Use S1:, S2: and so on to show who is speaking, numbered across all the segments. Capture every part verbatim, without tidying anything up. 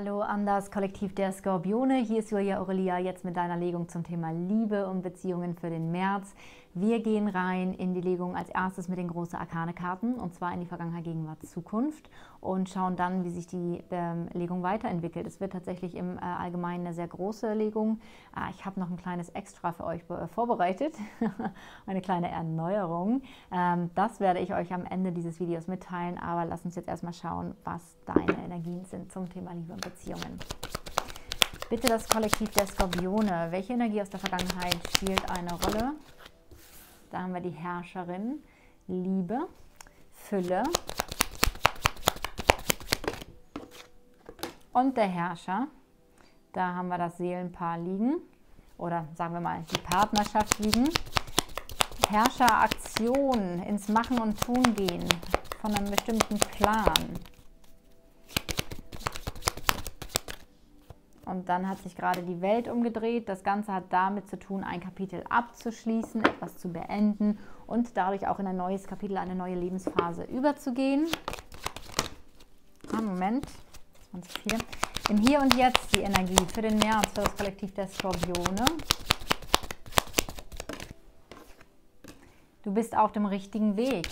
S1: Hallo an das Kollektiv der Skorpione. Hier ist Julia Aurelia jetzt mit deiner Legung zum Thema Liebe und Beziehungen für den März. Wir gehen rein in die Legung als erstes mit den großen Arkane-Karten und zwar in die Vergangenheit, Gegenwart, Zukunft und schauen dann, wie sich die ähm, Legung weiterentwickelt. Es wird tatsächlich im äh, Allgemeinen eine sehr große Legung. Äh, ich habe noch ein kleines Extra für euch äh, vorbereitet, eine kleine Erneuerung. Ähm, das werde ich euch am Ende dieses Videos mitteilen, aber lasst uns jetzt erstmal schauen, was deine Energien sind zum Thema Liebe und Beziehungen. Bitte das Kollektiv der Skorpione. Welche Energie aus der Vergangenheit spielt eine Rolle? Da haben wir die Herrscherin, Liebe, Fülle und der Herrscher. Da haben wir das Seelenpaar liegen oder sagen wir mal die Partnerschaft liegen. Herrscher, Aktion, ins Machen und Tun gehen von einem bestimmten Plan. Und dann hat sich gerade die Welt umgedreht. Das Ganze hat damit zu tun, ein Kapitel abzuschließen, etwas zu beenden und dadurch auch in ein neues Kapitel, eine neue Lebensphase überzugehen. Ah, Moment, das waren zu viele. Im Hier und Jetzt die Energie für den März, für das Kollektiv der Skorpione. Du bist auf dem richtigen Weg.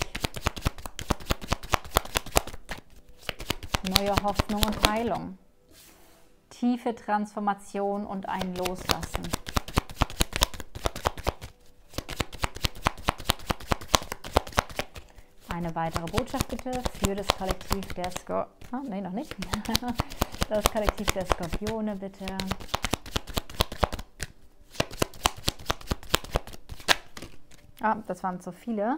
S1: Neue Hoffnung und Heilung. Tiefe Transformation und ein Loslassen. Eine weitere Botschaft bitte für das Kollektiv der Skor... Ah, nee, noch nicht. Das Kollektiv der Skorpione bitte. Ah, das waren zu viele.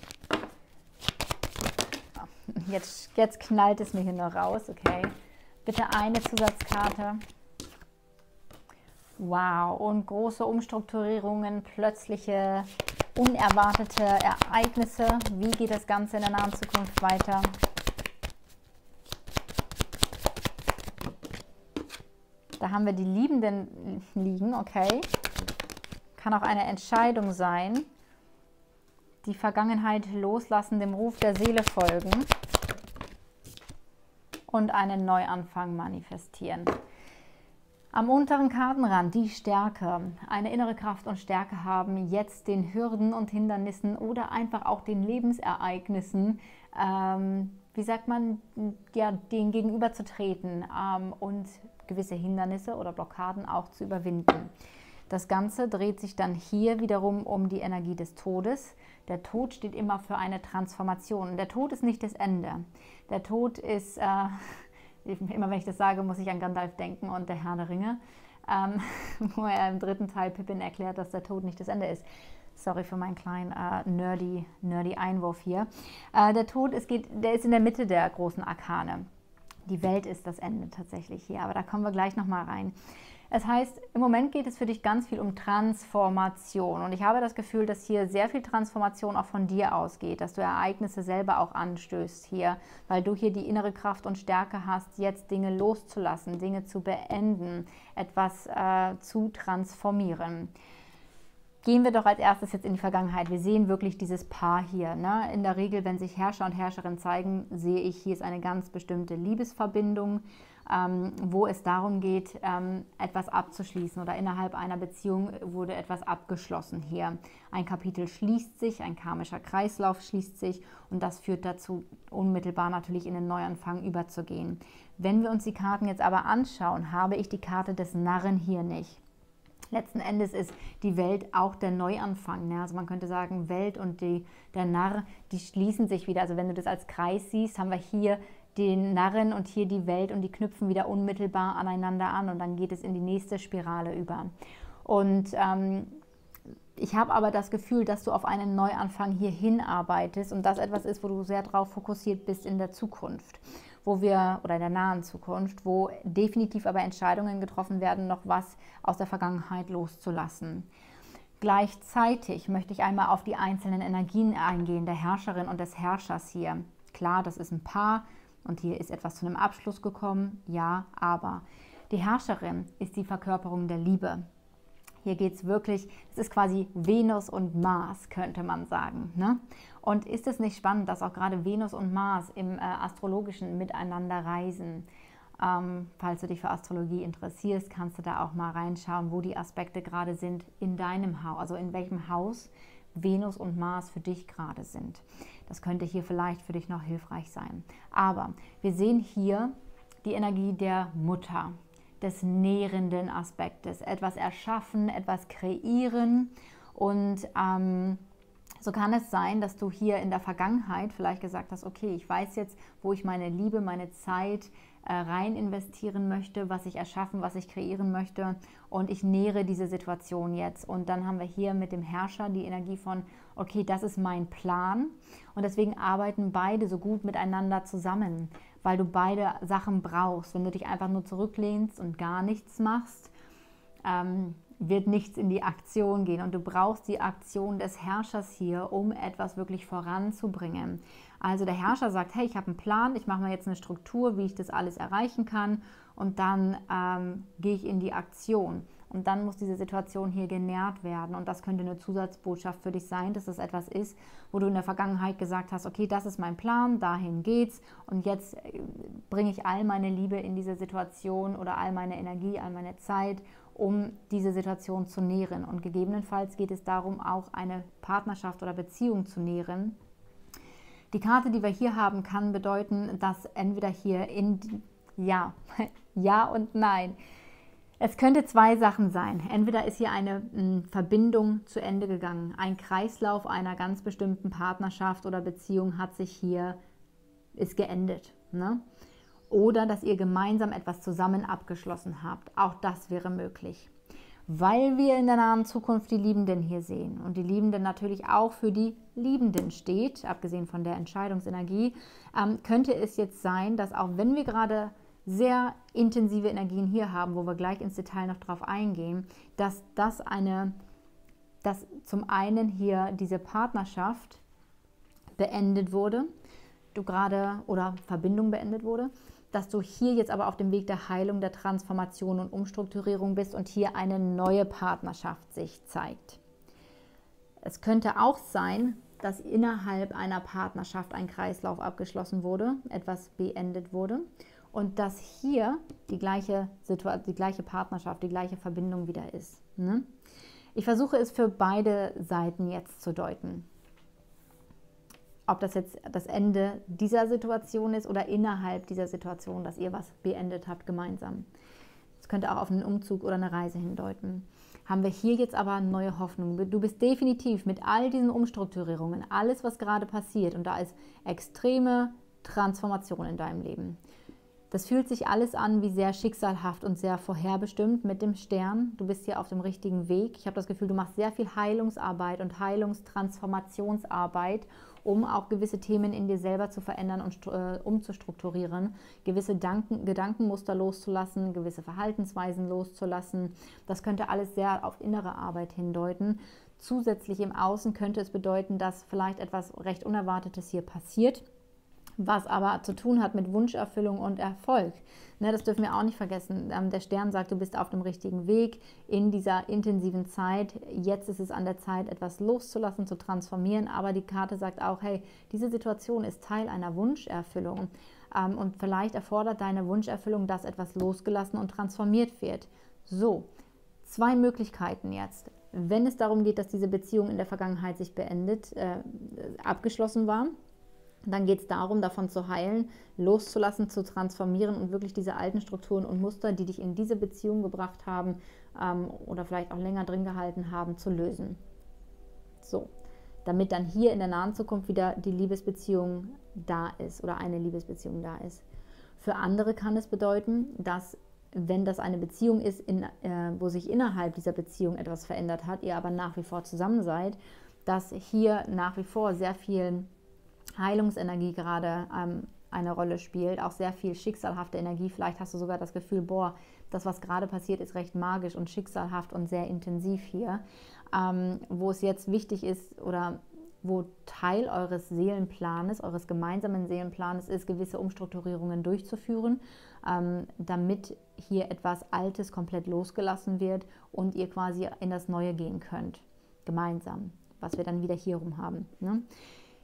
S1: Jetzt, jetzt knallt es mir hier noch raus, okay. Bitte eine Zusatzkarte. Wow, und große Umstrukturierungen, plötzliche, unerwartete Ereignisse. Wie geht das Ganze in der nahen Zukunft weiter? Da haben wir die Liebenden liegen, okay. Kann auch eine Entscheidung sein. Die Vergangenheit loslassen, dem Ruf der Seele folgen. Und einen Neuanfang manifestieren. Am unteren Kartenrand die Stärke, eine innere Kraft und Stärke haben, jetzt den Hürden und Hindernissen oder einfach auch den Lebensereignissen, ähm, wie sagt man, ja, denen gegenüberzutreten ähm, und gewisse Hindernisse oder Blockaden auch zu überwinden. Das Ganze dreht sich dann hier wiederum um die Energie des Todes. Der Tod steht immer für eine Transformation. Der Tod ist nicht das Ende. Der Tod ist, äh, immer wenn ich das sage, muss ich an Gandalf denken und der Herr der Ringe, ähm, wo er im dritten Teil Pippin erklärt, dass der Tod nicht das Ende ist. Sorry für meinen kleinen äh, nerdy, nerdy Einwurf hier. Äh, der Tod ist, geht, der ist in der Mitte der großen Arkane. Die Welt ist das Ende tatsächlich hier, aber da kommen wir gleich nochmal rein. Es heißt, im Moment geht es für dich ganz viel um Transformation und ich habe das Gefühl, dass hier sehr viel Transformation auch von dir ausgeht, dass du Ereignisse selber auch anstößt hier, weil du hier die innere Kraft und Stärke hast, jetzt Dinge loszulassen, Dinge zu beenden, etwas äh, zu transformieren. Gehen wir doch als erstes jetzt in die Vergangenheit. Wir sehen wirklich dieses Paar hier. Ne? In der Regel, wenn sich Herrscher und Herrscherin zeigen, sehe ich, hier ist eine ganz bestimmte Liebesverbindung, ähm, wo es darum geht, ähm, etwas abzuschließen oder innerhalb einer Beziehung wurde etwas abgeschlossen hier. Ein Kapitel schließt sich, ein karmischer Kreislauf schließt sich und das führt dazu, unmittelbar natürlich in den Neuanfang überzugehen. Wenn wir uns die Karten jetzt aber anschauen, habe ich die Karte des Narren hier nicht. Letzten Endes ist die Welt auch der Neuanfang. Ne? Also man könnte sagen, Welt und die, der Narr, die schließen sich wieder. Also wenn du das als Kreis siehst, haben wir hier den Narren und hier die Welt und die knüpfen wieder unmittelbar aneinander an und dann geht es in die nächste Spirale über. Und ähm, ich habe aber das Gefühl, dass du auf einen Neuanfang hier hinarbeitest und das etwas ist, wo du sehr darauf fokussiert bist in der Zukunft, wo wir, oder in der nahen Zukunft, wo definitiv aber Entscheidungen getroffen werden, noch was aus der Vergangenheit loszulassen. Gleichzeitig möchte ich einmal auf die einzelnen Energien eingehen, der Herrscherin und des Herrschers hier. Klar, das ist ein Paar und hier ist etwas zu einem Abschluss gekommen, ja, aber die Herrscherin ist die Verkörperung der Liebe. Hier geht es wirklich, es ist quasi Venus und Mars, könnte man sagen. Ne? Und ist es nicht spannend, dass auch gerade Venus und Mars im äh, Astrologischen miteinander reisen? Ähm, falls du dich für Astrologie interessierst, kannst du da auch mal reinschauen, wo die Aspekte gerade sind in deinem Haus, also in welchem Haus Venus und Mars für dich gerade sind. Das könnte hier vielleicht für dich noch hilfreich sein. Aber wir sehen hier die Energie der Mutter, des nährenden Aspektes, etwas erschaffen, etwas kreieren. Und ähm, so kann es sein, dass du hier in der Vergangenheit vielleicht gesagt hast, okay, ich weiß jetzt, wo ich meine Liebe, meine Zeit äh, rein investieren möchte, was ich erschaffen, was ich kreieren möchte, und ich nähere diese Situation jetzt. Und dann haben wir hier mit dem Herrscher die Energie von, okay, das ist mein Plan, und deswegen arbeiten beide so gut miteinander zusammen, weil du beide Sachen brauchst. Wenn du dich einfach nur zurücklehnst und gar nichts machst, ähm, wird nichts in die Aktion gehen, und du brauchst die Aktion des Herrschers hier, um etwas wirklich voranzubringen. Also der Herrscher sagt, hey, ich habe einen Plan, ich mache mir jetzt eine Struktur, wie ich das alles erreichen kann, und dann ähm, gehe ich in die Aktion. Und dann muss diese Situation hier genährt werden, und das könnte eine Zusatzbotschaft für dich sein, dass das etwas ist, wo du in der Vergangenheit gesagt hast, okay, das ist mein Plan, dahin geht's, und jetzt bringe ich all meine Liebe in diese Situation oder all meine Energie, all meine Zeit, um diese Situation zu nähren. Und gegebenenfalls geht es darum, auch eine Partnerschaft oder Beziehung zu nähren. Die Karte, die wir hier haben, kann bedeuten, dass entweder hier in ja, ja und nein. Es könnte zwei Sachen sein. Entweder ist hier eine m, Verbindung zu Ende gegangen. Ein Kreislauf einer ganz bestimmten Partnerschaft oder Beziehung hat sich hier, ist geendet. Ne? Oder dass ihr gemeinsam etwas zusammen abgeschlossen habt. Auch das wäre möglich. Weil wir in der nahen Zukunft die Liebenden hier sehen und die Liebenden natürlich auch für die Liebenden steht, abgesehen von der Entscheidungsenergie, ähm, könnte es jetzt sein, dass auch wenn wir gerade sehr intensive Energien hier haben, wo wir gleich ins Detail noch drauf eingehen, dass das eine, dass zum einen hier diese Partnerschaft beendet wurde, du gerade oder Verbindung beendet wurde, dass du hier jetzt aber auf dem Weg der Heilung, der Transformation und Umstrukturierung bist und hier eine neue Partnerschaft sich zeigt. Es könnte auch sein, dass innerhalb einer Partnerschaft ein Kreislauf abgeschlossen wurde, etwas beendet wurde, und dass hier die gleiche Situation, die gleiche Partnerschaft, die gleiche Verbindung wieder ist. Ne? Ich versuche es für beide Seiten jetzt zu deuten. Ob das jetzt das Ende dieser Situation ist oder innerhalb dieser Situation, dass ihr was beendet habt gemeinsam. Es könnte auch auf einen Umzug oder eine Reise hindeuten. Haben wir hier jetzt aber neue Hoffnung. Du bist definitiv mit all diesen Umstrukturierungen, alles, was gerade passiert, und da ist extreme Transformation in deinem Leben. Das fühlt sich alles an wie sehr schicksalhaft und sehr vorherbestimmt mit dem Stern. Du bist hier auf dem richtigen Weg. Ich habe das Gefühl, du machst sehr viel Heilungsarbeit und Heilungstransformationsarbeit, um auch gewisse Themen in dir selber zu verändern und äh, umzustrukturieren, gewisse Danken, Gedankenmuster loszulassen, gewisse Verhaltensweisen loszulassen. Das könnte alles sehr auf innere Arbeit hindeuten. Zusätzlich im Außen könnte es bedeuten, dass vielleicht etwas recht Unerwartetes hier passiert, was aber zu tun hat mit Wunscherfüllung und Erfolg. Ne, das dürfen wir auch nicht vergessen. Ähm, der Stern sagt, du bist auf dem richtigen Weg in dieser intensiven Zeit. Jetzt ist es an der Zeit, etwas loszulassen, zu transformieren. Aber die Karte sagt auch, hey, diese Situation ist Teil einer Wunscherfüllung. Ähm, und vielleicht erfordert deine Wunscherfüllung, dass etwas losgelassen und transformiert wird. So, zwei Möglichkeiten jetzt. Wenn es darum geht, dass diese Beziehung in der Vergangenheit sich beendet, äh, abgeschlossen war, dann geht es darum, davon zu heilen, loszulassen, zu transformieren und wirklich diese alten Strukturen und Muster, die dich in diese Beziehung gebracht haben ähm, oder vielleicht auch länger drin gehalten haben, zu lösen. So, damit dann hier in der nahen Zukunft wieder die Liebesbeziehung da ist oder eine Liebesbeziehung da ist. Für andere kann es bedeuten, dass, wenn das eine Beziehung ist, in, äh, wo sich innerhalb dieser Beziehung etwas verändert hat, ihr aber nach wie vor zusammen seid, dass hier nach wie vor sehr viel Heilungsenergie gerade ähm, eine Rolle spielt, auch sehr viel schicksalhafte Energie. Vielleicht hast du sogar das Gefühl, boah, das, was gerade passiert, ist recht magisch und schicksalhaft und sehr intensiv hier. Ähm, wo es jetzt wichtig ist oder wo Teil eures Seelenplanes, eures gemeinsamen Seelenplanes ist, gewisse Umstrukturierungen durchzuführen, ähm, damit hier etwas Altes komplett losgelassen wird und ihr quasi in das Neue gehen könnt, gemeinsam, was wir dann wieder hier rum haben. Ne?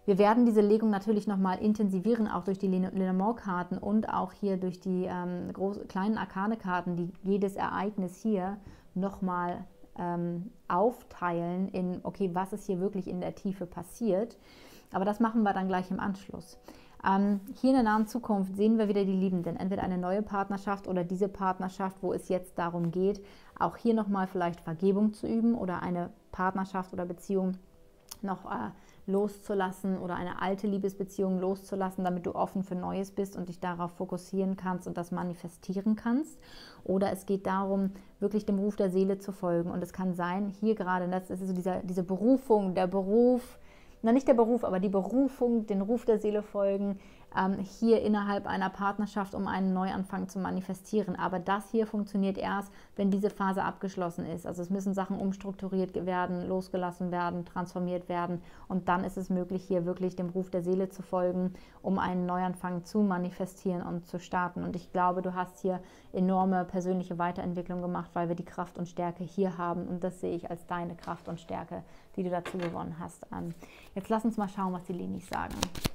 S1: Wir werden diese Legung natürlich nochmal intensivieren, auch durch die Lenormand-Karten und auch hier durch die ähm, groß, kleinen Arkane-Karten, die jedes Ereignis hier nochmal ähm, aufteilen in, okay, was ist hier wirklich in der Tiefe passiert. Aber das machen wir dann gleich im Anschluss. Ähm, hier in der nahen Zukunft sehen wir wieder die Liebenden, entweder eine neue Partnerschaft oder diese Partnerschaft, wo es jetzt darum geht, auch hier nochmal vielleicht Vergebung zu üben oder eine Partnerschaft oder Beziehung noch äh, loszulassen oder eine alte Liebesbeziehung loszulassen, damit du offen für Neues bist und dich darauf fokussieren kannst und das manifestieren kannst. Oder es geht darum, wirklich dem Ruf der Seele zu folgen. Und es kann sein, hier gerade, das ist so dieser, diese Berufung, der Beruf, na nicht der Beruf, aber die Berufung, den Ruf der Seele folgen, ähm, hier innerhalb einer Partnerschaft, um einen Neuanfang zu manifestieren. Aber das hier funktioniert erst, wenn diese Phase abgeschlossen ist. Also es müssen Sachen umstrukturiert werden, losgelassen werden, transformiert werden. Und dann ist es möglich, hier wirklich dem Ruf der Seele zu folgen, um einen Neuanfang zu manifestieren und zu starten. Und ich glaube, du hast hier enorme persönliche Weiterentwicklung gemacht, weil wir die Kraft und Stärke hier haben. Und das sehe ich als deine Kraft und Stärke, die du dazu gewonnen hast, an. Jetzt lass uns mal schauen, was die Lenis sagen.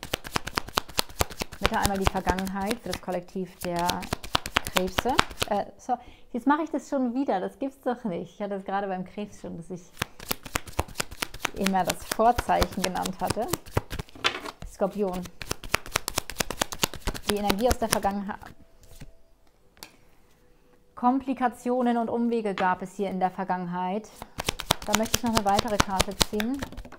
S1: Bitte einmal die Vergangenheit für das Kollektiv der Krebse. Äh, so, jetzt mache ich das schon wieder, das gibt's doch nicht. Ich hatte es gerade beim Krebs schon, dass ich immer das Vorzeichen genannt hatte. Skorpion. Die Energie aus der Vergangenheit. Komplikationen und Umwege gab es hier in der Vergangenheit. Da möchte ich noch eine weitere Karte ziehen.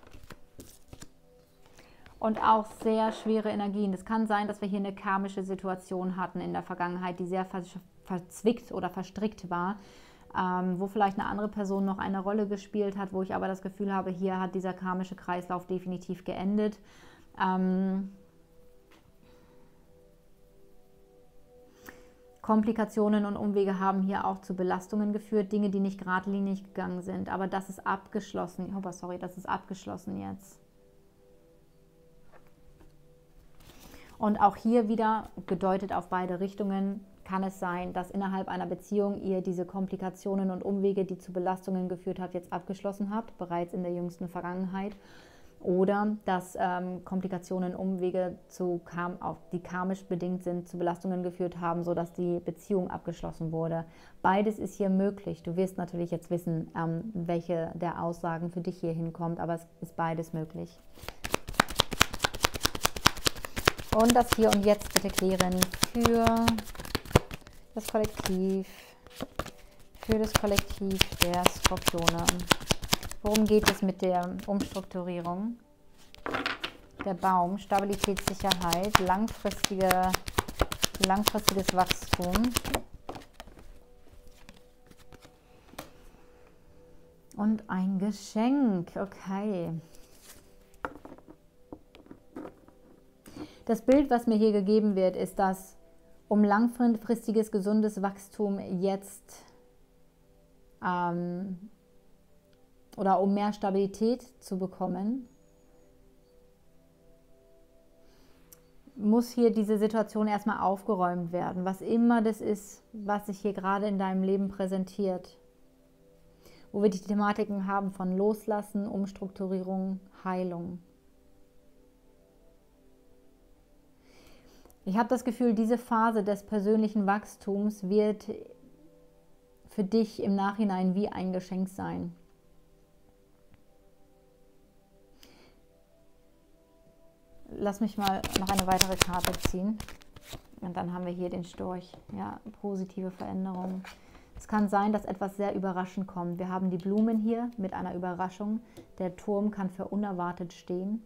S1: Und auch sehr schwere Energien. Es kann sein, dass wir hier eine karmische Situation hatten in der Vergangenheit, die sehr verzwickt oder verstrickt war, ähm, wo vielleicht eine andere Person noch eine Rolle gespielt hat, wo ich aber das Gefühl habe, hier hat dieser karmische Kreislauf definitiv geendet. Ähm, Komplikationen und Umwege haben hier auch zu Belastungen geführt, Dinge, die nicht geradlinig gegangen sind. Aber das ist abgeschlossen. Oh, sorry, das ist abgeschlossen jetzt. Und auch hier wieder, gedeutet auf beide Richtungen, kann es sein, dass innerhalb einer Beziehung ihr diese Komplikationen und Umwege, die zu Belastungen geführt hat, jetzt abgeschlossen habt, bereits in der jüngsten Vergangenheit. Oder dass ähm, Komplikationen, Umwege, zu, die karmisch bedingt sind, zu Belastungen geführt haben, sodass die Beziehung abgeschlossen wurde. Beides ist hier möglich. Du wirst natürlich jetzt wissen, ähm, welche der Aussagen für dich hier hinkommt, aber es ist beides möglich. Und das Hier und Jetzt bitte klären für das Kollektiv, für das Kollektiv der Skorpione. Worum geht es mit der Umstrukturierung? Der Baum, Stabilität, Sicherheit, langfristige, langfristiges Wachstum. Und ein Geschenk, okay. Das Bild, was mir hier gegeben wird, ist, dass um langfristiges, gesundes Wachstum jetzt ähm, oder um mehr Stabilität zu bekommen, muss hier diese Situation erstmal aufgeräumt werden, was immer das ist, was sich hier gerade in deinem Leben präsentiert. Wo wir die Thematiken haben von Loslassen, Umstrukturierung, Heilung. Ich habe das Gefühl, diese Phase des persönlichen Wachstums wird für dich im Nachhinein wie ein Geschenk sein. Lass mich mal noch eine weitere Karte ziehen. Und dann haben wir hier den Storch. Ja, positive Veränderung. Es kann sein, dass etwas sehr überraschend kommt. Wir haben die Blumen hier mit einer Überraschung. Der Turm kann für unerwartet stehen.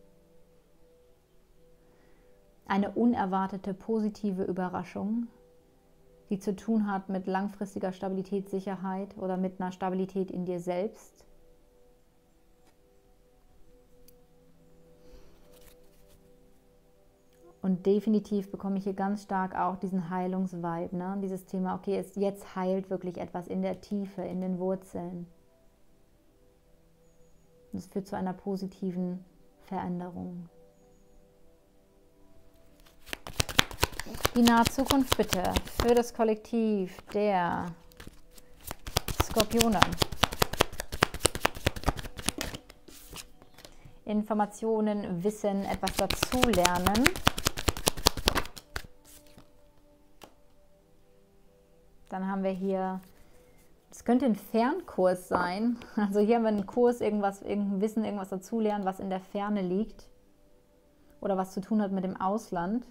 S1: Eine unerwartete positive Überraschung, die zu tun hat mit langfristiger Stabilität, Sicherheit oder mit einer Stabilität in dir selbst. Und definitiv bekomme ich hier ganz stark auch diesen Heilungsvibe, ne? Dieses Thema, okay, es, jetzt heilt wirklich etwas in der Tiefe, in den Wurzeln. Das führt zu einer positiven Veränderung. Die nahe Zukunft bitte für das Kollektiv der Skorpione. Informationen, Wissen, etwas dazulernen. Dann haben wir hier, es könnte ein Fernkurs sein. Also hier haben wir einen Kurs, irgendwas, irgendein Wissen, irgendwas dazulernen, was in der Ferne liegt oder was zu tun hat mit dem Ausland.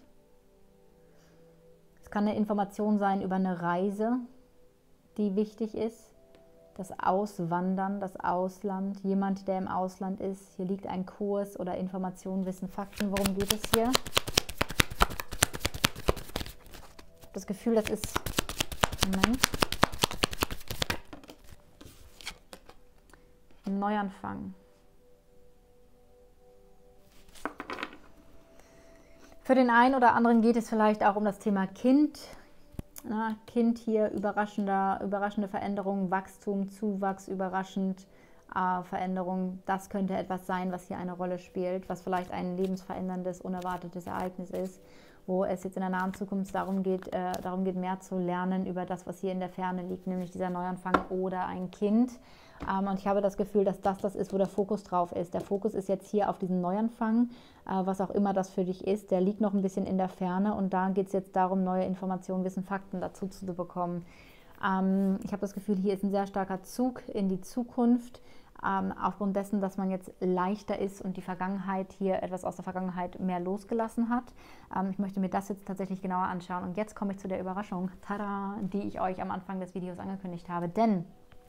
S1: Es kann eine Information sein über eine Reise, die wichtig ist. Das Auswandern, das Ausland, jemand, der im Ausland ist. Hier liegt ein Kurs oder Information, Wissen, Fakten. Worum geht es hier? Ich habe das Gefühl, das ist... Moment. Ein Neuanfang. Für den einen oder anderen geht es vielleicht auch um das Thema Kind. Na, Kind hier, überraschender, überraschende Veränderungen, Wachstum, Zuwachs, überraschend, äh, Veränderung. Das könnte etwas sein, was hier eine Rolle spielt, was vielleicht ein lebensveränderndes, unerwartetes Ereignis ist, wo es jetzt in der nahen Zukunft darum geht, äh, darum geht, mehr zu lernen über das, was hier in der Ferne liegt, nämlich dieser Neuanfang oder ein Kind. Ähm, und ich habe das Gefühl, dass das das ist, wo der Fokus drauf ist. Der Fokus ist jetzt hier auf diesen Neuanfang, äh, was auch immer das für dich ist. Der liegt noch ein bisschen in der Ferne und da geht es jetzt darum, neue Informationen, Wissen, Fakten dazu zu bekommen. Ähm, ich habe das Gefühl, hier ist ein sehr starker Zug in die Zukunft, ähm, aufgrund dessen, dass man jetzt leichter ist und die Vergangenheit hier, etwas aus der Vergangenheit mehr losgelassen hat. Ähm, ich möchte mir das jetzt tatsächlich genauer anschauen und jetzt komme ich zu der Überraschung, tada, die ich euch am Anfang des Videos angekündigt habe, denn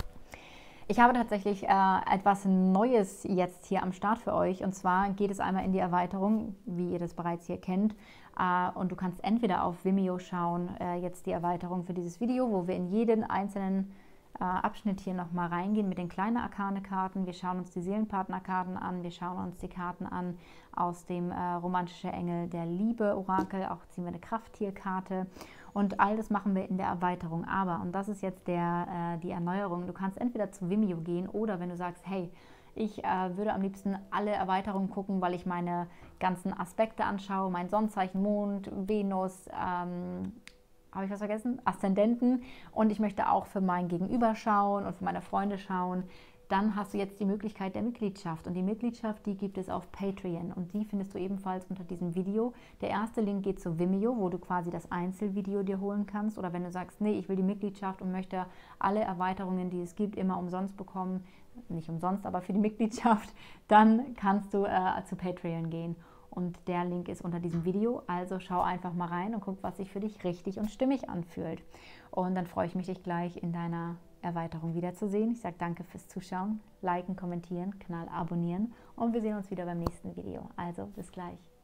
S1: ich habe tatsächlich äh, etwas Neues jetzt hier am Start für euch und zwar geht es einmal in die Erweiterung, wie ihr das bereits hier kennt, äh, und du kannst entweder auf Vimeo schauen, äh, jetzt die Erweiterung für dieses Video, wo wir in jeden einzelnen äh, Abschnitt hier nochmal reingehen mit den kleinen Arkane-Karten. Wir schauen uns die Seelenpartner-Karten an, wir schauen uns die Karten an aus dem äh, Romantische Engel der Liebe-Orakel, auch ziehen wir eine Krafttierkarte. Und all das machen wir in der Erweiterung. Aber, und das ist jetzt der, äh, die Erneuerung, du kannst entweder zu Vimeo gehen oder wenn du sagst, hey, ich äh, würde am liebsten alle Erweiterungen gucken, weil ich meine ganzen Aspekte anschaue, mein Sonnenzeichen, Mond, Venus, ähm, habe ich was vergessen? Aszendenten, und ich möchte auch für mein Gegenüber schauen und für meine Freunde schauen, dann hast du jetzt die Möglichkeit der Mitgliedschaft. Und die Mitgliedschaft, die gibt es auf Patreon und die findest du ebenfalls unter diesem Video. Der erste Link geht zu Vimeo, wo du quasi das Einzelvideo dir holen kannst. Oder wenn du sagst, nee, ich will die Mitgliedschaft und möchte alle Erweiterungen, die es gibt, immer umsonst bekommen, nicht umsonst, aber für die Mitgliedschaft, dann kannst du äh, zu Patreon gehen. Und der Link ist unter diesem Video, also schau einfach mal rein und guck, was sich für dich richtig und stimmig anfühlt. Und dann freue ich mich, dich gleich in deiner Erweiterung wiederzusehen. Ich sage danke fürs Zuschauen, liken, kommentieren, Kanal abonnieren und wir sehen uns wieder beim nächsten Video. Also bis gleich.